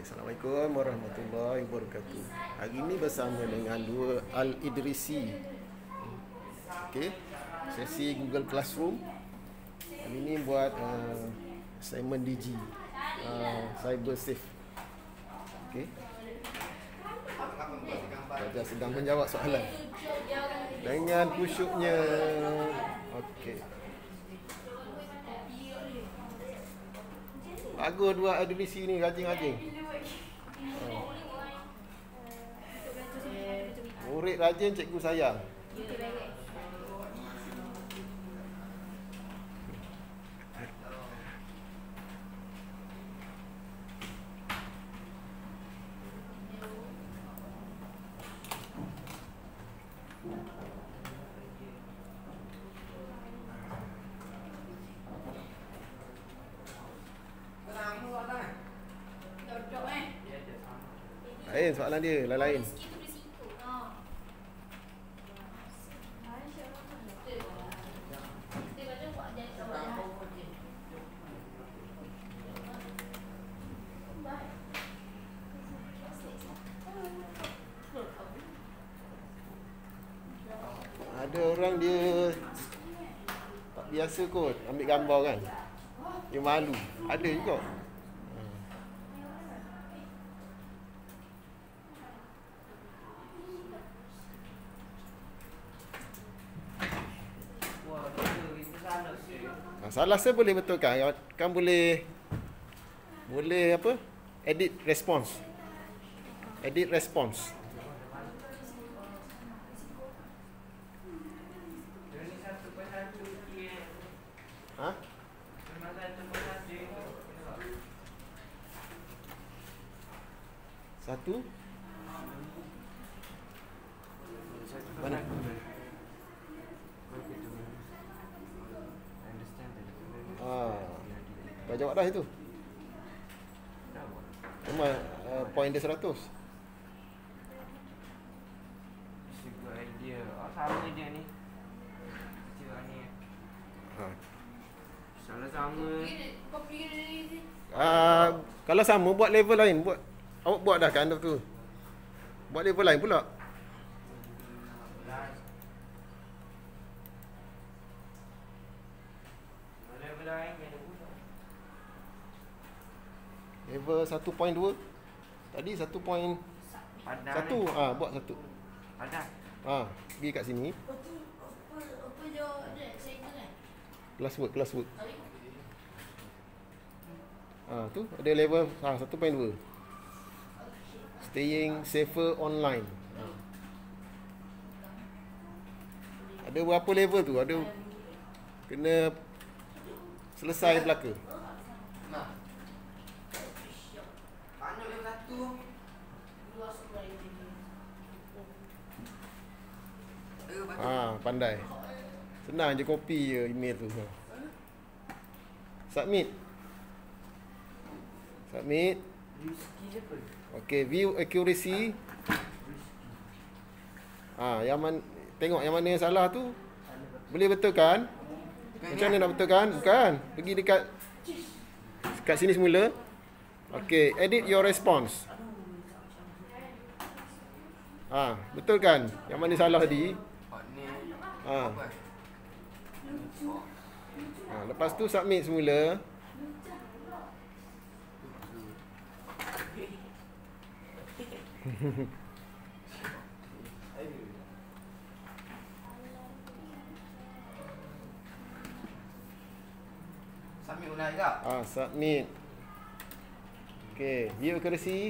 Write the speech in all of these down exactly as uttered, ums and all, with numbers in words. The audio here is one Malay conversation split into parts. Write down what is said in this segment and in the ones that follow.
Assalamualaikum warahmatullahi wabarakatuh. Hari ini bersama dengan dua Al-Idrisi. Okey, sesi Google Classroom. Hari ini buat uh, assignment D G, uh, Cyber Safe. Okey. Saya sedang menjawab soalan dengan khusyuknya. Okey. Bagus dua Al-Idrisi ni, rajin-rajin. Murid rajin, cikgu sayang. Lain soalan dia, lain-lain. Ada orang dia tak biasa kot ambil gambar kan. Dia malu. Ada juga. Ha, salah saya boleh betulkan. Kan boleh boleh apa? Edit response. Edit response. Ha? Satu? Mana? Ah, dah jawab dah itu. Memang uh, point dia seratus. Super idea. Oh, sama dia ni. Macam ni. Ha. Salah sama. Uh, kalau sama buat level lain, buat awak buat dah kan tu. Buat level lain pula. Level satu perpuluhan dua. Tadi satu perpuluhan satu. Ah, buat satu. Ada. Ah, pergi kat sini. Classwork, classwork. Ah, tu ada level ah satu perpuluhan dua. Staying safer online. Ah. Ada berapa level tu? Ada kena selesai belaka. Ah, pandai. Senang je copy je email tu. Submit. Submit. Okey, view accuracy. Ah, yang mana tengok yang mana yang salah tu. Boleh betulkan? Macam mana nak betulkan? Bukan. Pergi dekat kat sini semula. Okey, edit your response. Ah, betulkan yang mana salah tadi. Ha. Ha, lepas tu submit semula. Submit ulang juga. Ah, submit. Okey, view accuracy.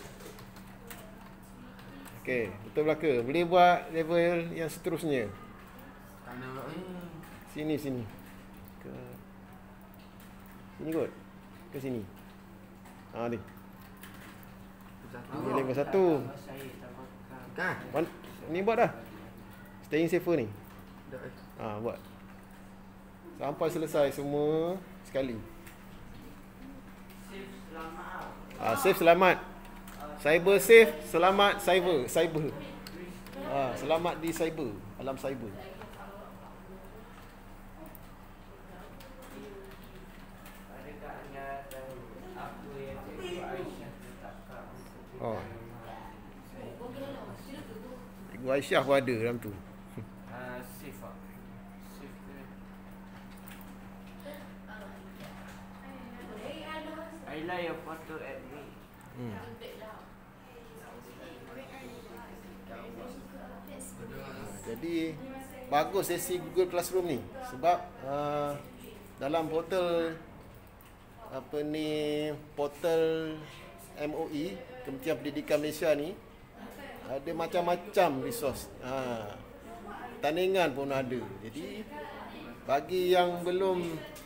Okey, betul belaka. Boleh buat level yang seterusnya. Sini sini. Ke sini kot. Ke sini. Ha ni. Ini level satu. Kan? Ni buat dah. Staying safer ni. Ha, buat. Sampai selesai semua sekali. Ah, safe selamat. Cyber safe, selamat cyber, cyber. Ah, selamat di cyber, alam cyber. Bu Aisyah pun ada dalam tu. Uh, safe ah. Safe ke? I like your photo at me. Hmm. Jadi bagus sesi Google Classroom ni sebab uh, dalam portal apa ni portal M O E Kementerian Pendidikan Malaysia ni ada macam-macam resource. Ha, tandingan pun ada. Jadi bagi yang belum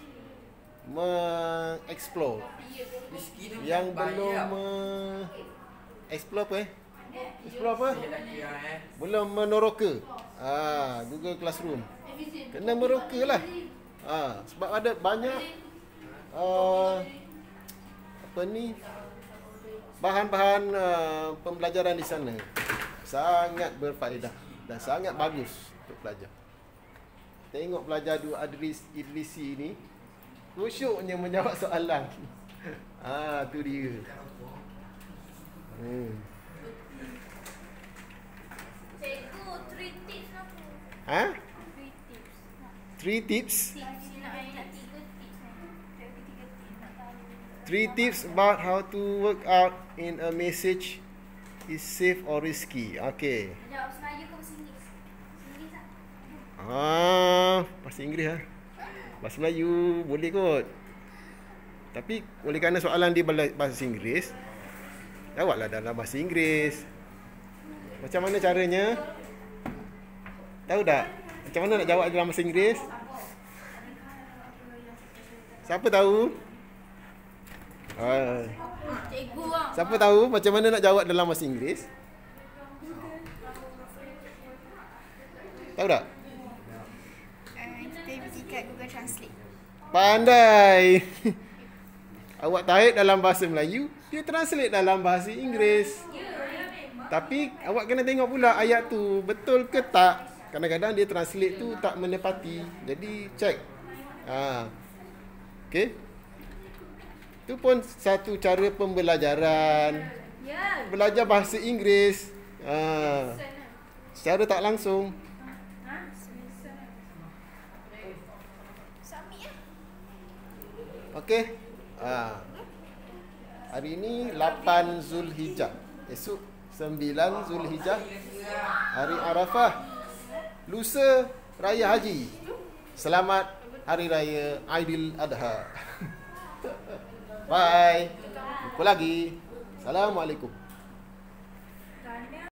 me-explore, yang belum me-explore apa eh? Explore apa? Belum meneroka. Ah, Google Classroom. Kena meroka lah. Ah, sebab ada banyak uh, apa ni bahan-bahan uh, pembelajaran di sana. Sangat berfaedah dan sangat bagus untuk pelajar. Tengok pelajar dua Adris Idrisi ni khusyuknya menjawab soalan. Ah, tu dia. Hmm. Cikgu, three tips apa? Ha? Three tips. Three tips. Tips nak nak tiga tips. Tiga tiga tips nak tahu. Three tips about how to work out in a message is safe or risky. Okay. Jawab Melayu ke bahasa Inggeris? Inggeris tak? Ah, bahasa Inggeris ah. Bahasa Melayu boleh kot. Tapi oleh kerana soalan dia bahasa Inggeris, jawablah dalam bahasa Inggeris. Macam mana caranya? Tahu tak? Macam mana nak jawab dalam bahasa Inggeris? Siapa tahu? Ah, Cikgu lah. siapa tahu macam mana nak jawab dalam bahasa Inggeris? Tahu tak? Kita pergi kat Google Translate. Pandai. Awak tarik dalam bahasa Melayu, dia translate dalam bahasa Inggeris. Tapi awak kena tengok pula ayat tu betul ke tak. Kadang-kadang dia translate tu tak menepati. Jadi check. Ha. Okey. Itu pun satu cara pembelajaran. Belajar bahasa Inggeris. Ha. Secara tak langsung. Okey. Ha. Hari ini lapan Zulhijjah. Esok sembilan Zulhijjah. Hari Arafah. Lusa Raya Haji. Selamat Hari Raya Aidiladha. Bye. Jumpa lagi. Assalamualaikum.